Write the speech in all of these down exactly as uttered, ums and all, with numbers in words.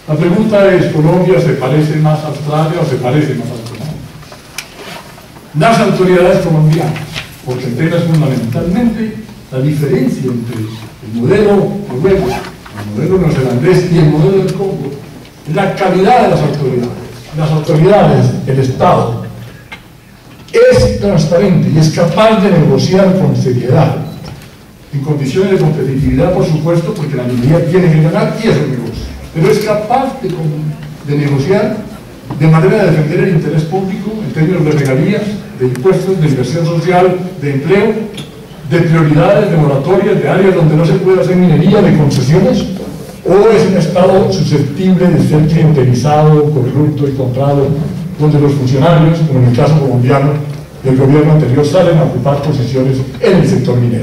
La pregunta es, ¿Colombia se parece más a Australia o se parece más a Australia? Las autoridades colombianas, porque es fundamentalmente la diferencia entre el modelo noruego, el modelo neozelandés y el modelo del Congo, la calidad de las autoridades. Las autoridades, el Estado, es transparente y es capaz de negociar con seriedad, en condiciones de competitividad, por supuesto, porque la minoría tiene que ganar y es un negocio, pero es capaz de, de negociar de manera de defender el interés público en términos de regalías, de impuestos, de inversión social, de empleo, de prioridades, de moratorias, de áreas donde no se puede hacer minería, de concesiones, o es un Estado susceptible de ser clientelizado, corrupto y comprado, donde los funcionarios, como en el caso colombiano del gobierno anterior, salen a ocupar posiciones en el sector minero.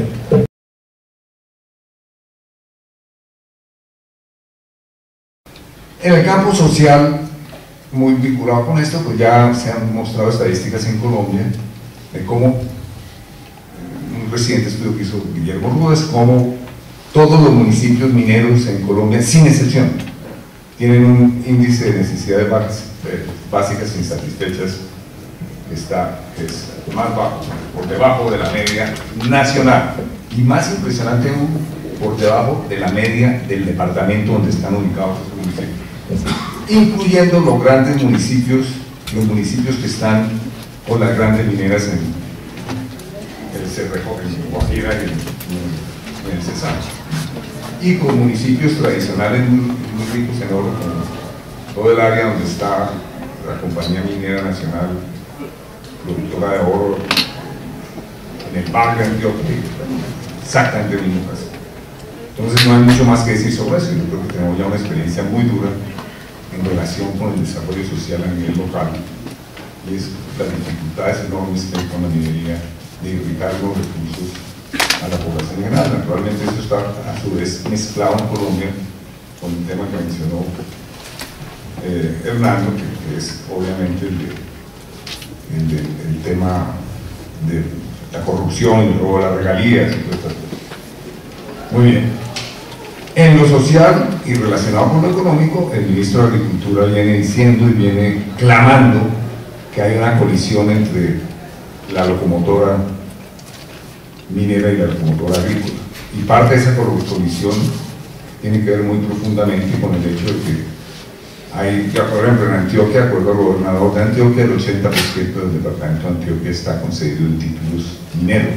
En el campo social, muy vinculado con esto, pues ya se han mostrado estadísticas en Colombia de cómo, un reciente estudio que hizo Guillermo Rúdez, cómo todos los municipios mineros en Colombia, sin excepción, tienen un índice de necesidades básicas insatisfechas que está, que es más bajo, por debajo de la media nacional, y más impresionante aún, por debajo de la media del departamento donde están ubicados esos municipios, incluyendo los grandes municipios, los municipios que están con las grandes mineras en el Cerrejo, en Guajira y en, en el Cesar, y con municipios tradicionales muy, muy ricos en oro, como todo el área donde está la Compañía Minera Nacional, productora de oro, en el Valle de Antioquia, exactamente el mismo caso. Entonces no hay mucho más que decir sobre eso. Yo creo que tenemos ya una experiencia muy dura en relación con el desarrollo social a nivel local, y es las dificultades enormes que hay con la minería de irrigar los recursos a la población en general. Naturalmente eso está a su vez mezclado en Colombia con un tema que mencionó eh, Hernando, que, que es obviamente el, de, el, de, el tema de la corrupción y el robo de las regalías y todas estas cosas. Muy bien. En lo social y relacionado con lo económico, el ministro de Agricultura viene diciendo y viene clamando que hay una colisión entre la locomotora minera y la locomotora agrícola. Y parte de esa colisión tiene que ver muy profundamente con el hecho de que hay, por ejemplo, en Antioquia, de acuerdo al gobernador de Antioquia, el ochenta por ciento del departamento de Antioquia está concedido en títulos mineros.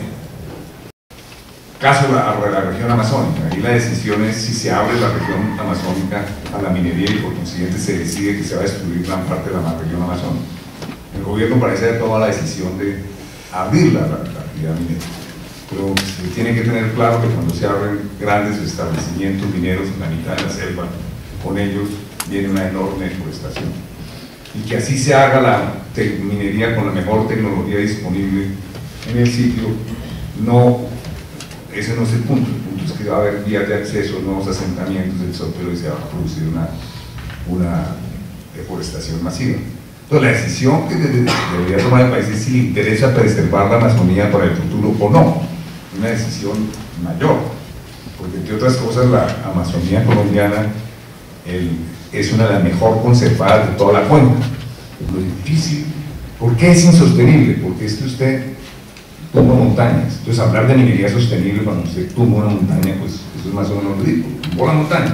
Caso a la, la región amazónica, ahí la decisión es si se abre la región amazónica a la minería y por consiguiente se decide que se va a destruir gran parte de la región amazónica. El gobierno parece haber tomado la decisión de abrirla a la, la actividad minera, pero se tiene que tener claro que cuando se abren grandes establecimientos mineros en la mitad de la selva, con ellos viene una enorme deforestación, y que así se haga la minería con la mejor tecnología disponible en el sitio, no. Ese no es el punto. El punto es que va a haber vías de acceso, nuevos asentamientos, etcétera, y se va a producir una, una deforestación masiva. Entonces, la decisión que debería tomar el país es si le interesa preservar la Amazonía para el futuro o no. Una decisión mayor, porque entre otras cosas la Amazonía colombiana el, es una de las mejor conservadas de toda la cuenca. Lo difícil, ¿por qué es insostenible? Porque es que usted tumba montañas. Entonces, hablar de minería sostenible cuando usted tumba una montaña, pues eso es más o menos ridículo. Tumbó la montaña.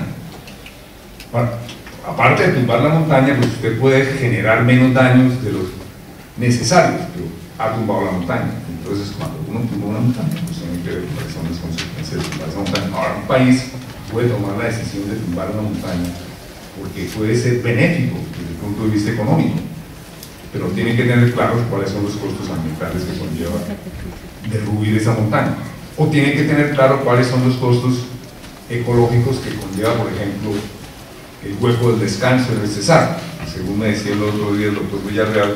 Bueno, aparte de tumbar la montaña, pues usted puede generar menos daños de los necesarios, pero ha tumbado la montaña. Entonces, cuando uno tumba una montaña, pues tiene que ver cuáles son las consecuencias de tumbar esa montaña. Ahora, un país puede tomar la decisión de tumbar una montaña porque puede ser benéfico desde el punto de vista económico, pero tiene que tener claro cuáles son los costos ambientales que conlleva derruir esa montaña, o tiene que tener claro cuáles son los costos ecológicos que conlleva, por ejemplo, el hueco del descanso en el Cesar. Según me decía el otro día el doctor Villarreal,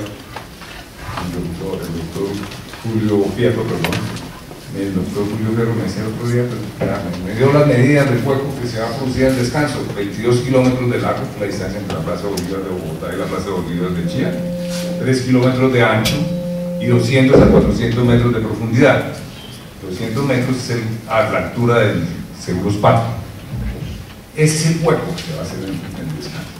el doctor, el doctor Julio Fierro, perdón, el doctor Julio Fierro me decía el otro día, pero me dio las medidas del hueco que se va a producir el descanso: veintidós kilómetros de largo, la distancia entre la Plaza Bolívar de Bogotá y la Plaza Bolívar de Chía, tres kilómetros de ancho y doscientos a cuatrocientos metros de profundidad. doscientos metros es el, a la altura del Seguros Pato. Ese es el hueco que va a ser el, el descanso.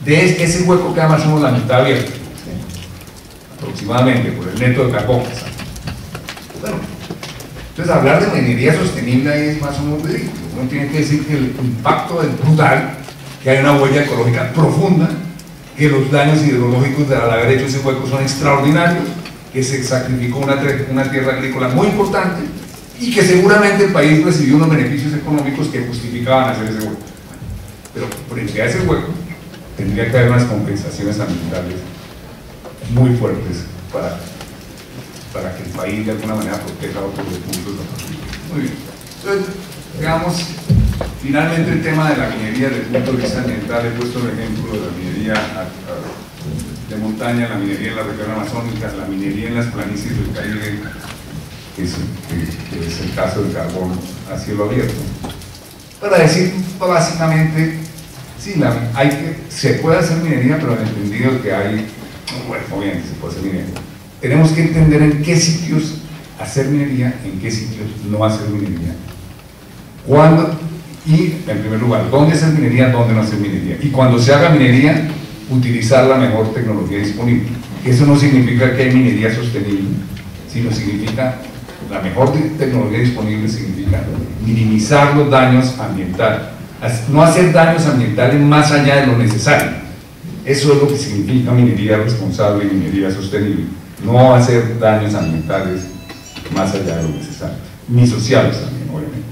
de ese hueco queda más o menos la mitad abierta, ¿sí? Aproximadamente, por el neto de carbón. Bueno, entonces hablar de minería sostenible es más o menos ridículo. Uno tiene que decir que el impacto es brutal, que hay una huella ecológica profunda, que los daños hidrológicos de al haber hecho ese hueco son extraordinarios, que se sacrificó una, una tierra agrícola muy importante y que seguramente el país recibió unos beneficios económicos que justificaban hacer ese hueco. Pero frente a ese hueco tendría que haber unas compensaciones ambientales muy fuertes para, para que el país de alguna manera proteja otros recursos. Muy bien. Entonces, veamos finalmente el tema de la minería desde el punto de vista ambiental. He puesto el ejemplo de la minería a, a, de montaña, la minería en la región amazónica, la minería en las planicies del Caribe, que es, que, que es el caso del carbón a cielo abierto. Para decir básicamente, sí, la, hay que, se puede hacer minería, pero en el entendido que hay, bueno, obviamente se puede hacer minería. Tenemos que entender en qué sitios hacer minería, en qué sitios no hacer minería, cuándo, y en primer lugar, dónde hacer minería, dónde no hacer minería. Y cuando se haga minería, utilizar la mejor tecnología disponible. Eso no significa que hay minería sostenible, sino significa la mejor tecnología disponible, significa minimizar los daños ambientales, no hacer daños ambientales más allá de lo necesario. Eso es lo que significa minería responsable y minería sostenible, no hacer daños ambientales más allá de lo necesario, ni sociales también, obviamente.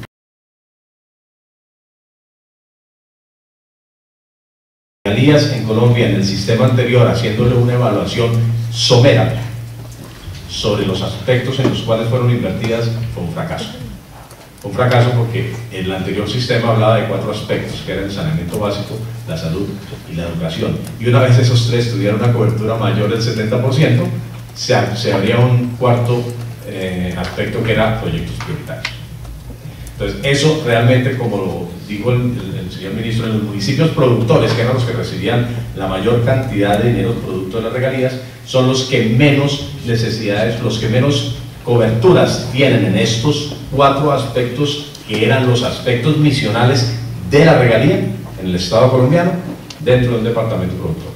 En Colombia, en el sistema anterior, haciéndole una evaluación somera sobre los aspectos en los cuales fueron invertidas, fue un fracaso. Fue un fracaso porque el anterior sistema hablaba de cuatro aspectos, que eran el saneamiento básico, la salud y la educación. Y una vez esos tres tuvieran una cobertura mayor del setenta por ciento, se, se abría un cuarto eh, aspecto que era proyectos prioritarios. Entonces, eso realmente, como lo dijo el, el, el señor ministro, en los municipios productores, que eran los que recibían la mayor cantidad de dinero producto de las regalías, son los que menos necesidades, los que menos coberturas tienen en estos cuatro aspectos, que eran los aspectos misionales de la regalía en el Estado colombiano, dentro de un departamento productor.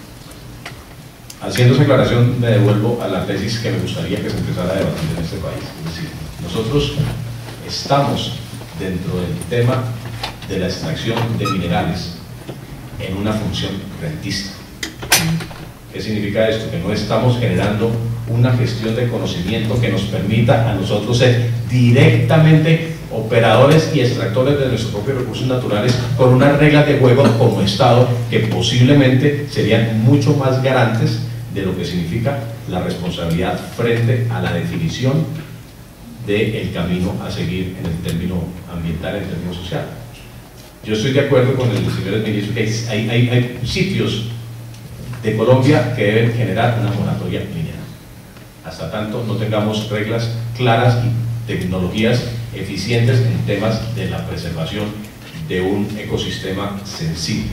Haciendo esa aclaración, me devuelvo a la tesis que me gustaría que se empezara a debatir en este país. Es decir, nosotros estamos dentro del tema de la extracción de minerales en una función rentista. ¿Qué significa esto? Que no estamos generando una gestión de conocimiento que nos permita a nosotros ser directamente operadores y extractores de nuestros propios recursos naturales con unas reglas de juego como Estado que posiblemente serían mucho más garantes de lo que significa la responsabilidad frente a la definición del camino a seguir en el término ambiental, en el término social. Yo estoy de acuerdo con el señor ministro que hay, hay, hay sitios de Colombia que deben generar una moratoria minera, hasta tanto no tengamos reglas claras y tecnologías eficientes en temas de la preservación de un ecosistema sensible.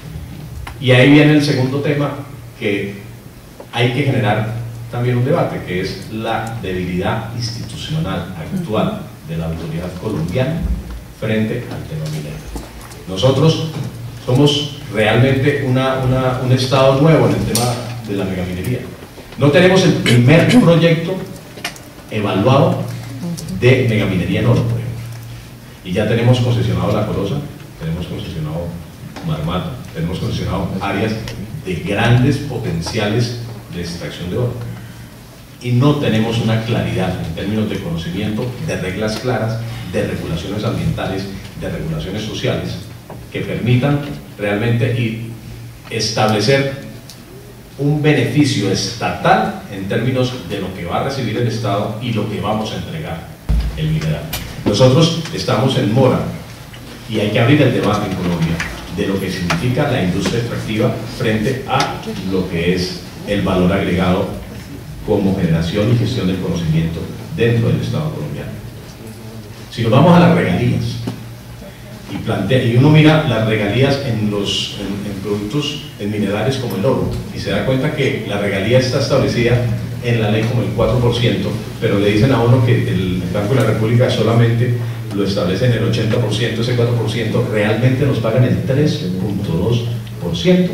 Y ahí viene el segundo tema, que hay que generar también un debate, que es la debilidad institucional actual de la autoridad colombiana frente al tema minero. Nosotros somos realmente una, una, un estado nuevo en el tema de la megaminería. No tenemos el primer proyecto evaluado de megaminería en oro, por ejemplo. Y ya tenemos concesionado La Colosa, tenemos concesionado Marmato, tenemos concesionado áreas de grandes potenciales de extracción de oro. Y no tenemos una claridad en términos de conocimiento, de reglas claras, de regulaciones ambientales, de regulaciones sociales, que permitan realmente y establecer un beneficio estatal en términos de lo que va a recibir el Estado y lo que vamos a entregar el mineral. Nosotros estamos en mora y hay que abrir el debate en Colombia de lo que significa la industria extractiva frente a lo que es el valor agregado como generación y gestión del conocimiento dentro del Estado colombiano. Si nos vamos a las regalías y, plantea, y uno mira las regalías en, los, en, en productos en minerales como el oro y se da cuenta que la regalía está establecida en la ley como el cuatro por ciento, pero le dicen a uno que el Banco de la República solamente lo establece en el ochenta por ciento, ese cuatro por ciento realmente nos pagan el tres punto dos por ciento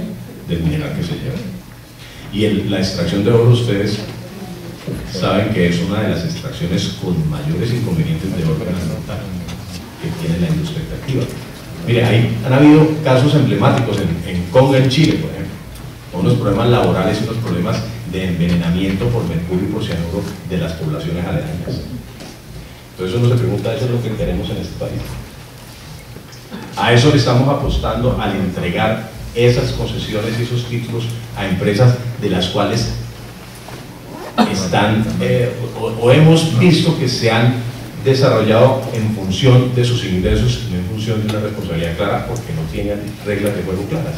del mineral que se lleva. Y el, la extracción de oro, ustedes saben que es una de las extracciones con mayores inconvenientes de orden ambiental que tiene la industria extractiva. Mire, hay, han habido casos emblemáticos en, en Conga, en Chile, por ejemplo, unos problemas laborales y unos problemas de envenenamiento por mercurio y por cianuro de las poblaciones aledañas. Entonces uno se pregunta, ¿eso es lo que queremos en este país? A eso le estamos apostando al entregar esas concesiones y esos títulos a empresas de las cuales están, eh, o, o hemos visto que se han desarrollado en función de sus ingresos y no en función de una responsabilidad clara, porque no tienen reglas de juego claras.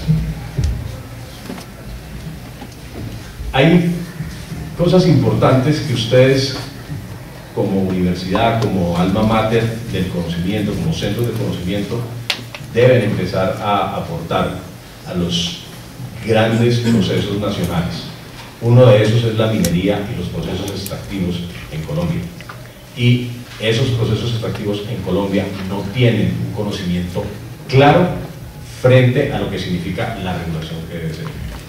Hay cosas importantes que ustedes, como universidad, como alma mater del conocimiento, como centros de conocimiento, deben empezar a aportar a los grandes procesos nacionales. Uno de esos es la minería y los procesos extractivos en Colombia. Y esos procesos extractivos en Colombia no tienen un conocimiento claro frente a lo que significa la regulación que debe ser.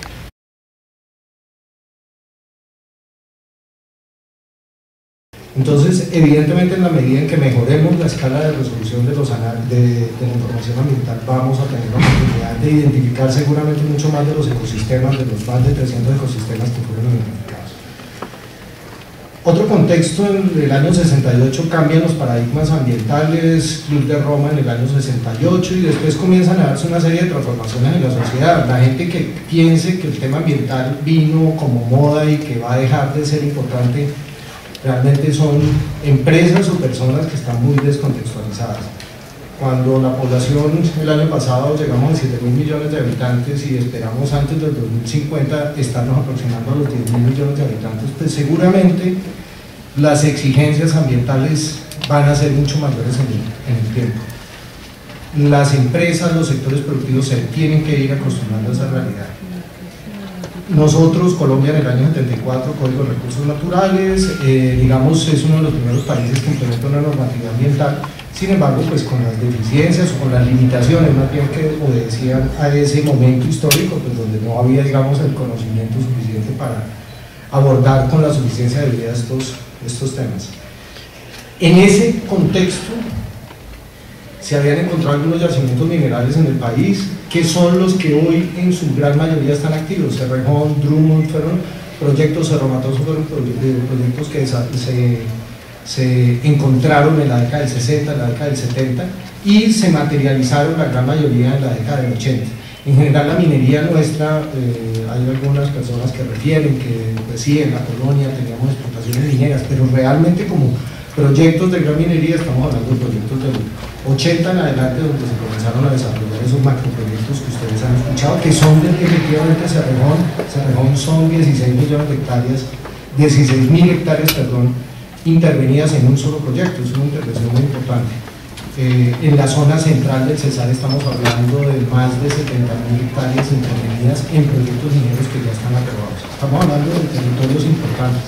Entonces, evidentemente, en la medida en que mejoremos la escala de resolución de, los de, de la información ambiental, vamos a tener la oportunidad de identificar seguramente mucho más de los ecosistemas, de los más de trescientos ecosistemas que fueron identificados. Otro contexto: en el año sesenta y ocho cambian los paradigmas ambientales, Club de Roma en el año sesenta y ocho, y después comienzan a darse una serie de transformaciones en la sociedad. La gente que piense que el tema ambiental vino como moda y que va a dejar de ser importante, realmente son empresas o personas que están muy descontextualizadas. Cuando la población el año pasado llegamos a siete mil millones de habitantes y esperamos antes del dos mil cincuenta estarnos aproximando a los diez mil millones de habitantes, pues seguramente las exigencias ambientales van a ser mucho mayores en el, en el tiempo. Las empresas, los sectores productivos se tienen que ir acostumbrando a esa realidad. Nosotros, Colombia, en el año setenta y cuatro, Código de Recursos Naturales, eh, digamos, es uno de los primeros países que implementa una normativa ambiental. Sin embargo, pues con las deficiencias o con las limitaciones más bien que obedecían a ese momento histórico, pues donde no había, digamos, el conocimiento suficiente para abordar con la suficiencia de vida estos, estos temas. En ese contexto se habían encontrado algunos yacimientos minerales en el país, que son los que hoy en su gran mayoría están activos. Cerrejón, Drummond fueron proyectos, Cerro Matoso fueron proyectos que se, se encontraron en la década del sesenta, en la década del setenta, y se materializaron la gran mayoría en la década del ochenta. En general, la minería nuestra, eh, hay algunas personas que refieren que pues, sí, en la colonia teníamos explotaciones mineras, pero realmente como proyectos de gran minería estamos hablando de proyectos del ochenta en adelante, donde se comenzaron a desarrollar esos macroproyectos que ustedes han escuchado, que son de, efectivamente Cerrejón. Cerrejón son dieciséis millones de hectáreas, dieciséis mil hectáreas, perdón, intervenidas en un solo proyecto. Es una intervención muy importante. Eh, en la zona central del Cesar estamos hablando de más de setenta mil hectáreas intervenidas en proyectos mineros que ya están aprobados. Estamos hablando de territorios importantes.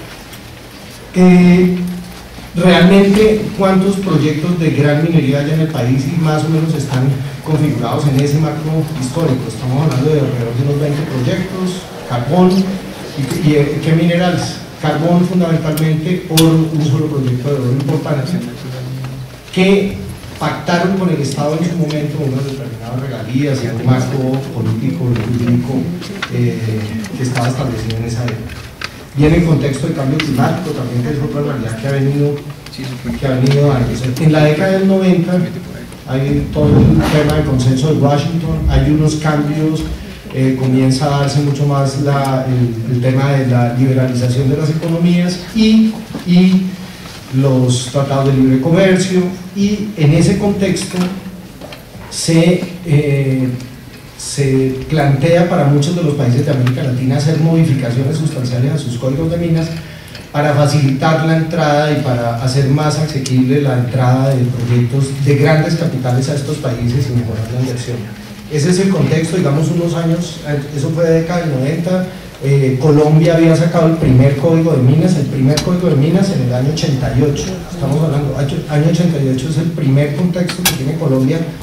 Eh, Realmente, ¿cuántos proyectos de gran minería hay en el país y más o menos están configurados en ese macro histórico? Estamos hablando de alrededor de unos veinte proyectos, carbón, ¿y, y qué minerales? Carbón fundamentalmente, oro, un solo proyecto de oro importante, que pactaron con el Estado en su momento unas determinadas regalías y un marco político, jurídico eh, que estaba establecido en esa época. Viene en contexto de cambio climático también, que es otra realidad que ha venido, que ha venido dándose. En la década del noventa hay todo un tema de consenso de Washington, hay unos cambios, eh, comienza a darse mucho más la, el, el tema de la liberalización de las economías y, y los tratados de libre comercio, y en ese contexto se... Eh, se plantea para muchos de los países de América Latina hacer modificaciones sustanciales a sus códigos de minas para facilitar la entrada y para hacer más asequible la entrada de proyectos de grandes capitales a estos países y mejorar la inversión. Ese es el contexto, digamos, unos años, eso fue de década del noventa, eh, Colombia había sacado el primer código de minas, el primer código de minas en el año ochenta y ocho, estamos hablando, año ochenta y ocho es el primer contexto que tiene Colombia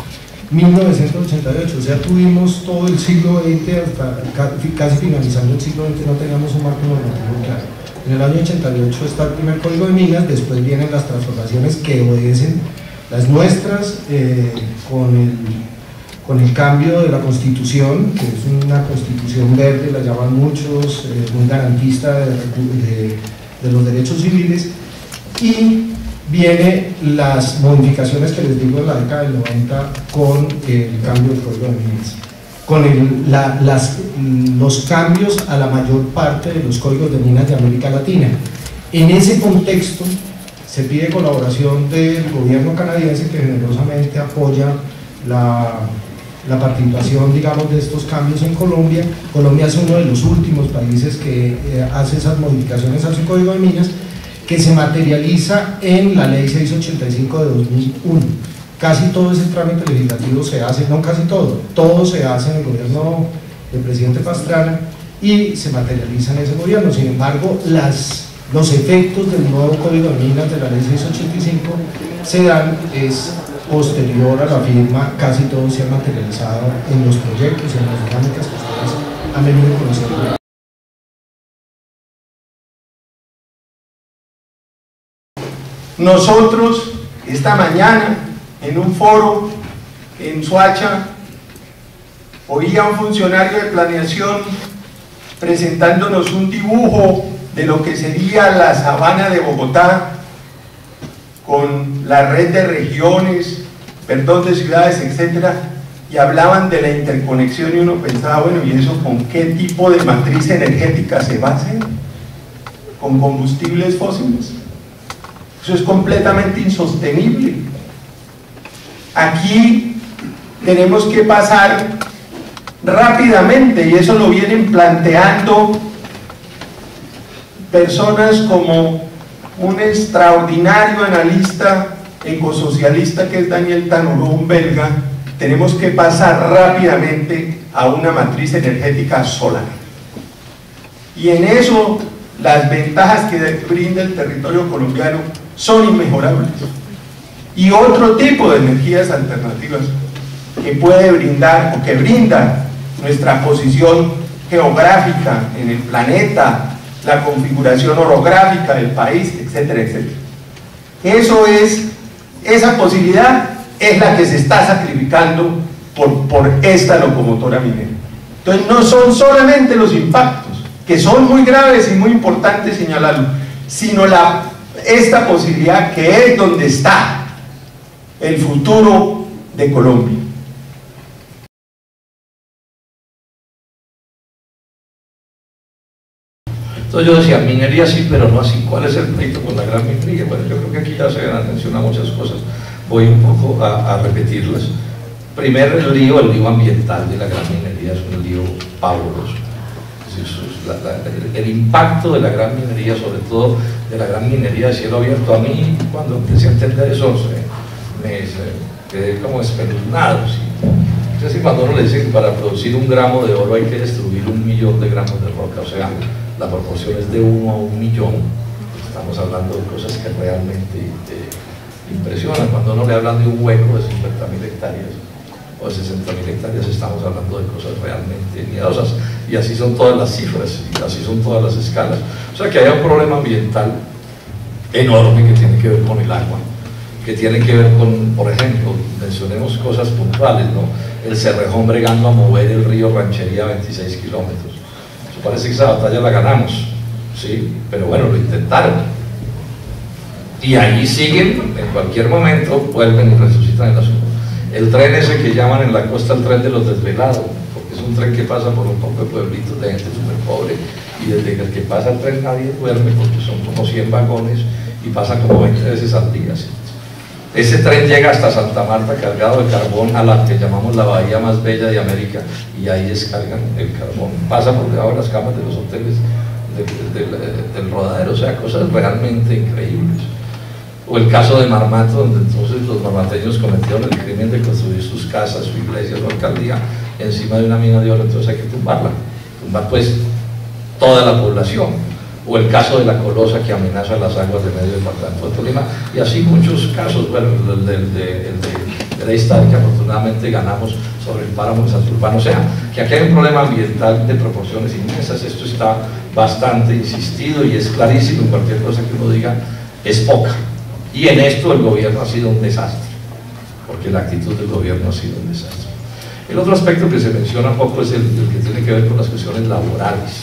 mil novecientos ochenta y ocho, o sea, tuvimos todo el siglo veinte, hasta casi finalizando el siglo veinte no teníamos un marco normativo claro. En el año ochenta y ocho está el primer código de minas, después vienen las transformaciones que obedecen las nuestras, eh, con, el, con el cambio de la Constitución, que es una Constitución verde, la llaman muchos, eh, muy garantista de, de, de los derechos civiles, y vienen las modificaciones que les digo en la década del noventa con el cambio del código de minas, con el, la, las, los cambios a la mayor parte de los códigos de minas de América Latina. En ese contexto se pide colaboración del gobierno canadiense, que generosamente apoya la, la participación, digamos, de estos cambios en Colombia. Colombia es uno de los últimos países que eh, hace esas modificaciones a su código de minas, que se materializa en la ley seiscientos ochenta y cinco de dos mil uno. Casi todo ese trámite legislativo se hace, no casi todo, todo se hace en el gobierno del presidente Pastrana y se materializa en ese gobierno. Sin embargo, las, los efectos del nuevo código de minas de la ley seiscientos ochenta y cinco se dan, es posterior a la firma, casi todo se ha materializado en los proyectos, en las dinámicas que ustedes han venido conociendo. Nosotros, esta mañana, en un foro en Soacha, oía a un funcionario de planeación presentándonos un dibujo de lo que sería la sabana de Bogotá, con la red de regiones, perdón, de ciudades, etcétera, y hablaban de la interconexión y uno pensaba, bueno, ¿y eso con qué tipo de matriz energética se va a hacer? ¿Con combustibles fósiles? Eso es completamente insostenible. Aquí tenemos que pasar rápidamente, y eso lo vienen planteando personas como un extraordinario analista ecosocialista que es Daniel Tanuro, un belga. Tenemos que pasar rápidamente a una matriz energética solar, y en eso las ventajas que brinda el territorio colombiano son inmejorables, y otro tipo de energías alternativas que puede brindar o que brinda nuestra posición geográfica en el planeta, la configuración orográfica del país, etcétera, etcétera. Eso es, esa posibilidad es la que se está sacrificando por, por esta locomotora minera. Entonces no son solamente los impactos, que son muy graves y muy importantes señalarlo, sino la, esta posibilidad que es donde está el futuro de Colombia. Entonces yo decía, minería sí, pero no así. ¿Cuál es el pleito con la gran minería? Bueno, yo creo que aquí ya se dan atención a muchas cosas. Voy un poco a, a repetirlas. Primero, el lío, el lío ambiental de la gran minería es un lío pavoroso. Es decir, la, la, el, el impacto de la gran minería, sobre todo de la gran minería de cielo abierto, a mí, cuando empecé a entender eso, me, me quedé como espeluznado. ¿Sí? Es decir, cuando uno le dice que para producir un gramo de oro hay que destruir un millón de gramos de roca, o sea, la proporción es de uno a un millón, estamos hablando de cosas que realmente eh, impresionan. Cuando uno le hablan de un hueco de cincuenta mil hectáreas o de sesenta mil hectáreas, estamos hablando de cosas realmente miedosas, y así son todas las cifras, y así son todas las escalas. O sea que hay un problema ambiental enorme que tiene que ver con el agua, que tiene que ver con, por ejemplo, mencionemos cosas puntuales, ¿no? El Cerrejón bregando a mover el río Ranchería a veintiséis kilómetros. Parece que esa batalla la ganamos, ¿sí? Pero bueno, lo intentaron. Y ahí siguen, en cualquier momento vuelven y resucitan el asunto. El tren ese que llaman en la costa el tren de los desvelados, porque es un tren que pasa por un poco de pueblitos de gente súper pobre, y desde que el que pasa el tren nadie duerme, porque son como cien vagones y pasa como veinte veces al día, ¿sí? Ese tren llega hasta Santa Marta cargado de carbón a la que llamamos la bahía más bella de América, y ahí descargan el carbón, pasa por debajo de las camas de los hoteles de, de, de, del Rodadero, o sea, cosas realmente increíbles. O el caso de Marmato, donde entonces los marmateños cometieron el crimen de construir sus casas, su iglesia, su alcaldía encima de una mina de oro, entonces hay que tumbarla, tumbar pues toda la población. O el caso de la Colosa, que amenaza las aguas de medio departamento de Tolima, y así muchos casos. Bueno, el de, el de, el de era histórica, afortunadamente ganamos sobre el páramo de Santurbán. O sea, que aquí hay un problema ambiental de proporciones inmensas, esto está bastante insistido y es clarísimo, en cualquier cosa que uno diga es poca. Y en esto el gobierno ha sido un desastre, porque la actitud del gobierno ha sido un desastre. El otro aspecto que se menciona poco es el, el que tiene que ver con las cuestiones laborales.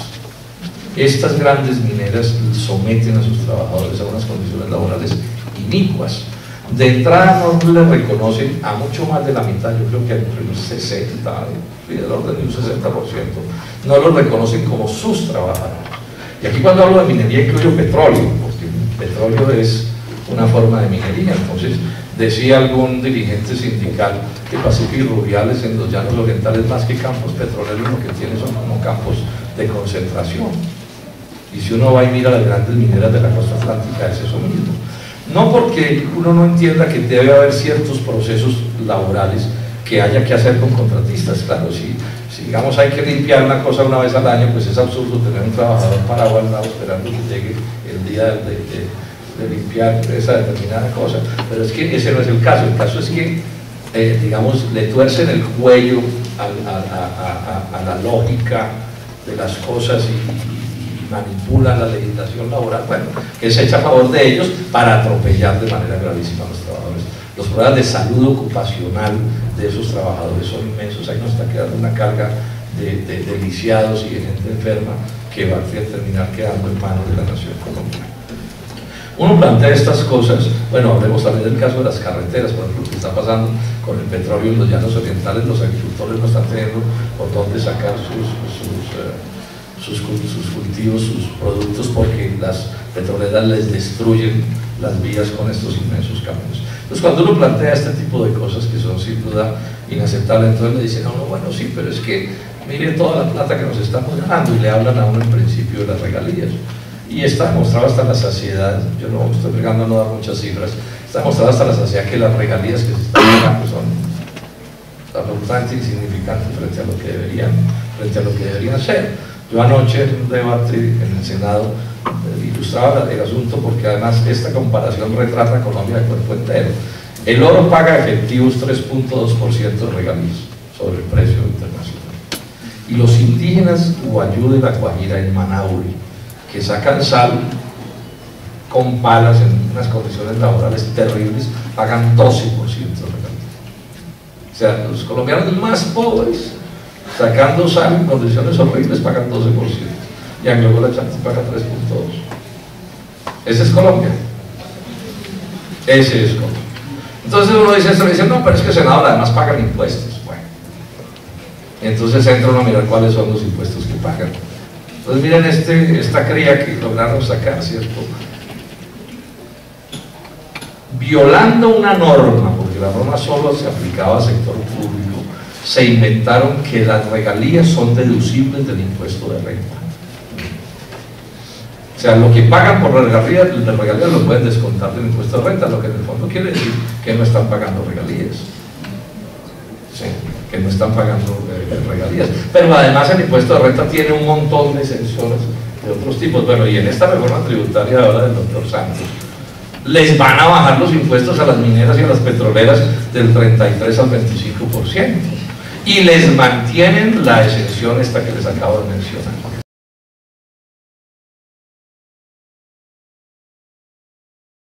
Estas grandes mineras someten a sus trabajadores a unas condiciones laborales inicuas. De entrada no le reconocen a mucho más de la mitad, yo creo que entre un sesenta, del orden de un sesenta por ciento, no los reconocen como sus trabajadores. Y aquí cuando hablo de minería incluyo petróleo, porque el petróleo es una forma de minería. Entonces decía algún dirigente sindical que Pacífico y Rubiales en los llanos orientales, más que campos petroleros, lo que tiene son como campos de concentración. Y si uno va y mira las grandes mineras de la costa atlántica, es eso mismo. No porque uno no entienda que debe haber ciertos procesos laborales que haya que hacer con contratistas. Claro, si, si digamos hay que limpiar una cosa una vez al año, pues es absurdo tener un trabajador parado al lado esperando que llegue el día de, de, de limpiar esa determinada cosa. Pero es que ese no es el caso. El caso es que, eh, digamos, le tuercen el cuello a, a, a, a, a la lógica de las cosas y manipulan la legislación laboral, bueno, que se echa a favor de ellos para atropellar de manera gravísima a los trabajadores. Los problemas de salud ocupacional de esos trabajadores son inmensos. Ahí nos está quedando una carga de, de, de lisiados y de gente enferma que va a terminar quedando en manos de la nación colombiana. Uno plantea estas cosas, bueno, hablemos también del caso de las carreteras, por ejemplo, lo que está pasando con el petróleo en los llanos orientales. Los agricultores no están teniendo por dónde sacar sus, sus uh, Sus, sus cultivos, sus productos, porque las petroleras les destruyen las vías con estos inmensos caminos. Entonces cuando uno plantea este tipo de cosas que son sin duda inaceptables, entonces le dicen a uno, bueno, sí, pero es que mire toda la plata que nos estamos ganando, y le hablan a uno en principio de las regalías. Y está demostrado hasta la saciedad, yo no estoy pegando a no dar muchas cifras, está demostrado hasta la saciedad que las regalías que se están pagando son absolutamente insignificantes frente a lo que deberían, frente a lo que deberían ser. Yo anoche en un debate en el Senado eh, ilustraba el asunto, porque además esta comparación retrata a Colombia de cuerpo entero. El oro paga efectivos tres punto dos por ciento de regalías sobre el precio internacional. Y los indígenas Guayú de la Guajira, en Manauri, que sacan sal con palas en unas condiciones laborales terribles, pagan doce por ciento de regalías. O sea, los colombianos más pobres, sacando sal en condiciones horribles, pagan doce por ciento, y Anglo la Chanti paga tres punto dos por ciento. Ese es Colombia. Ese es Colombia. Entonces uno dice esto, dice, no, pero es que el Senado además pagan impuestos. Bueno, entonces entra uno a mirar cuáles son los impuestos que pagan. Entonces miren este, esta cría que lograron sacar, ¿cierto? Violando una norma, porque la norma solo se aplicaba al sector público, se inventaron que las regalías son deducibles del impuesto de renta. O sea, lo que pagan por las regalías, las regalías lo pueden descontar del impuesto de renta, lo que en el fondo quiere decir que no están pagando regalías. Sí, que no están pagando eh, regalías. Pero además el impuesto de renta tiene un montón de exenciones de otros tipos. Bueno, y en esta reforma tributaria ahora del doctor Santos, les van a bajar los impuestos a las mineras y a las petroleras del treinta y tres al veinticinco por ciento. Y les mantienen la exención esta que les acabo de mencionar.